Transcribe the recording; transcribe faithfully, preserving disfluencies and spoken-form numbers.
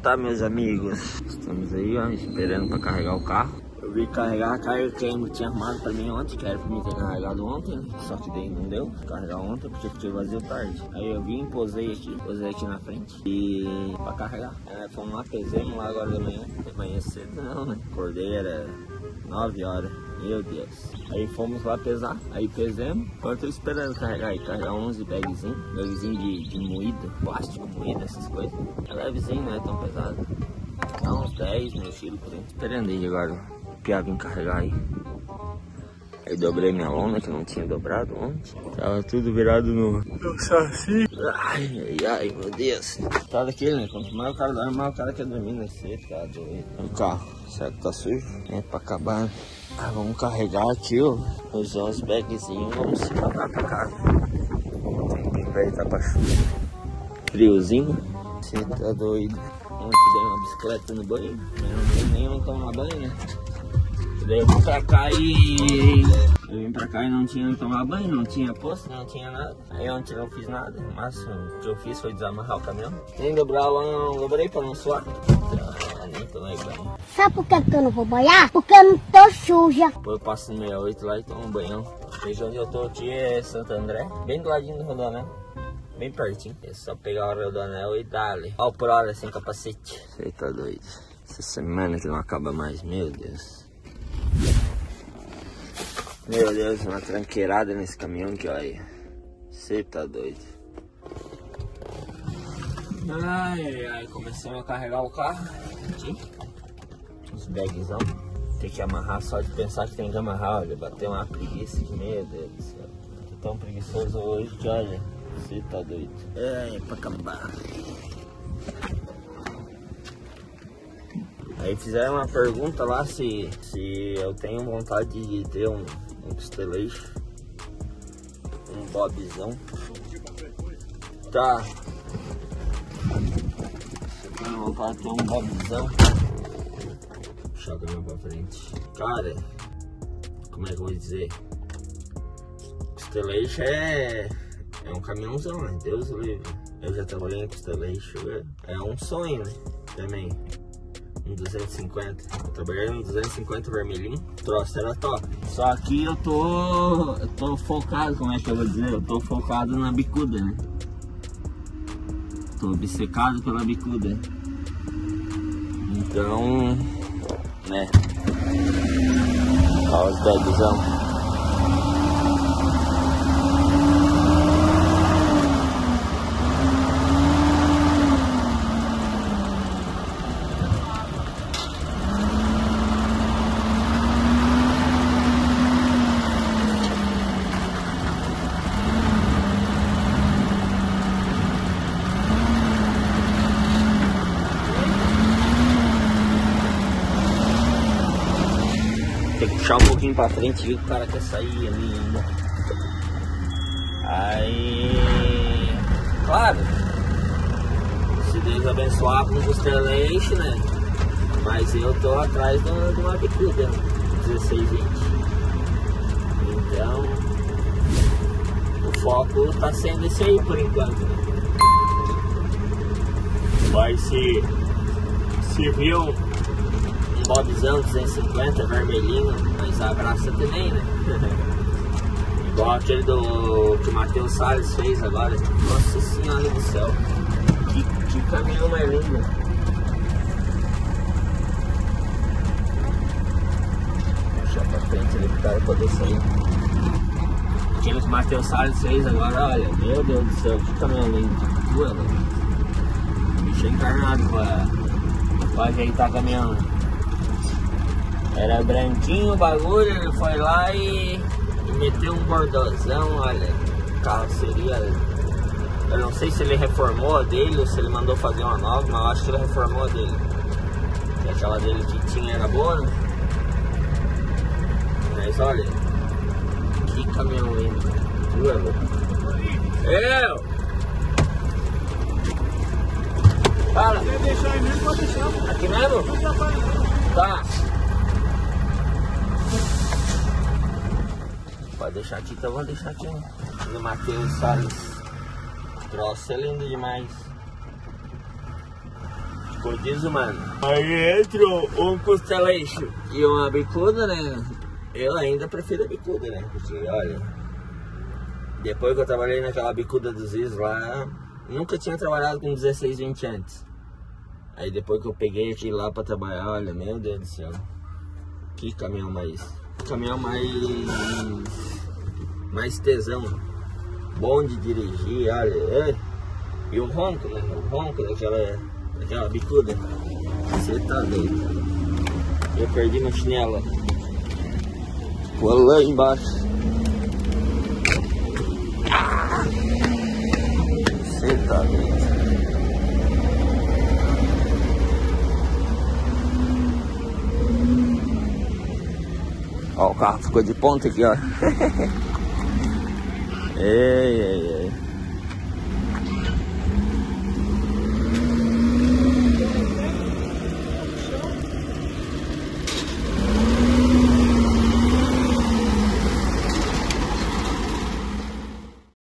tá, meus amigos? Estamos aí, ó, esperando pra carregar o carro. Eu vim carregar a carga que eu tinha arrumado pra mim ontem, que era pra mim ter carregado ontem, né? Só que daí não deu carregar ontem porque fiquei vazio tarde. Aí eu vim, posei aqui, posei aqui na frente e pra carregar. É, fomos lá, pesemos lá agora de manhã. De manhã cedo não, né? Acordei, era nove horas. Meu Deus. Aí fomos lá pesar, aí pesemos. Agora eu tô esperando carregar aí, carregar onze bagzinhos, bagzinho de, de moído, plástico moído, essas coisas. É levezinho, não é tão pesado. Dá uns dez no estilo por aí. Esperando aí agora o Pia vir carregar aí. Aí dobrei minha lona que eu não tinha dobrado ontem. Tava tudo virado no, no saci. Ai, ai, ai, meu Deus. Tá daquele, né? Quanto mais o cara dorme, mais o cara quer dormir nesse, tá doido. O carro, será que tá sujo? É pra acabar, né? Ah, vamos carregar aqui, ó. Usar os bagzinhos, vamos se mandar pra casa. Tem que aproveitar pra friozinho. Você tá doido. Ontem dei uma bicicleta no banho, mas não dei nem tomar banho, né? Daí eu vim pra cá e... Eu vim pra cá e não tinha tomar banho, não tinha posto, não tinha nada. Aí ontem não fiz nada, o máximo que eu fiz foi desamarrar o caminhão. Nem dobrar lá, não dobrei pra não suar. Ah, nem tomei banho. Sabe por que eu não vou banhar? Porque eu não tô suja. Depois eu passo no sessenta e oito lá e tomo um banhão. Desde onde eu tô aqui é Santo André, bem do ladinho do Rodoanel. Bem pertinho. É só pegar o Rodoanel e dar-lhe. Ó por hora sem capacete. Você tá doido. Essa semana que não acaba mais, meu Deus. Meu Deus, uma tranqueirada nesse caminhão que olha. Você tá doido. Ai, ai, começamos a carregar o carro. Aqui. Os bagzão. Tem que amarrar, só de pensar que tem que amarrar, olha. Bateu uma preguiça, meu Deus do céu. Tô tão preguiçoso hoje que olha. Você tá doido. É, é pra acabar. Aí fizeram uma pergunta lá se, se eu tenho vontade de ter um, um Pistoleixo, um bobzão. Tá. Se eu tenho vontade de ter um bobzão. Deixa eu caminhar pra frente. Cara, como é que eu vou dizer? Pistoleixo é... É um caminhãozão, né? Deus o livre. Eu já trabalhei em Pistoleixo, é um sonho, né? Também. Um duzentos e cinquenta. Eu trabalhei no duzentos e cinquenta vermelhinho. O troço era top. Só que eu tô... Eu tô focado, como é que eu vou dizer? Eu tô focado na bicuda, né? Tô obcecado pela bicuda. Então... Né? Olha os bagzão. Tem que puxar um pouquinho pra frente, viu que o cara quer sair ali ainda. Aí... Claro, se Deus abençoar com os Pistoleixo, né? Mas eu tô atrás de uma, de uma bicuda, dezesseis, vinte. Então, o foco tá sendo esse aí por enquanto, né? Mas se... Se viu um bobzão duzentos e cinquenta, vermelhinho, mas a graça também, né? Igual aquele do que o Matheus Salles fez agora. Nossa senhora do céu, que, que caminhão mais lindo. Puxar pra frente ali pro cara poder sair. Aquele que o Matheus Salles fez agora, olha, meu Deus do céu, que caminhão lindo. Ué, bicho encarnado pra, pra ajeitar caminhão. Era branquinho o bagulho, ele foi lá e, e meteu um bordozão, olha, carroceria. Eu não sei se ele reformou a dele ou se ele mandou fazer uma nova, mas eu acho que ele reformou a dele. E aquela dele que tinha era boa, né? Mas olha, que caminhão lindo. Eu! Fala! Se deixar aí mesmo, pode deixar. Aqui mesmo? Tá. Pode deixar aqui, então vamos deixar aqui, né? No Matheus Salles. O troço é lindo demais. Rodízio, mano. Aí entrou um costeleixo e uma bicuda, né? Eu ainda prefiro a bicuda, né? Porque, olha, depois que eu trabalhei naquela bicuda dos Is lá, nunca tinha trabalhado com dezesseis, vinte antes. Aí depois que eu peguei aqui lá pra trabalhar, olha, meu Deus do céu. Que caminhão mais... Caminhão mais... Mais tesão. Bom de dirigir, olha. É. E o ronco, né? O ronco daquela, daquela bicuda. Você tá doido. Eu perdi meu chinelo. Ficou lá embaixo. Você tá doido. Ó, o carro ficou de ponta aqui, ó. Ei, ei, ei.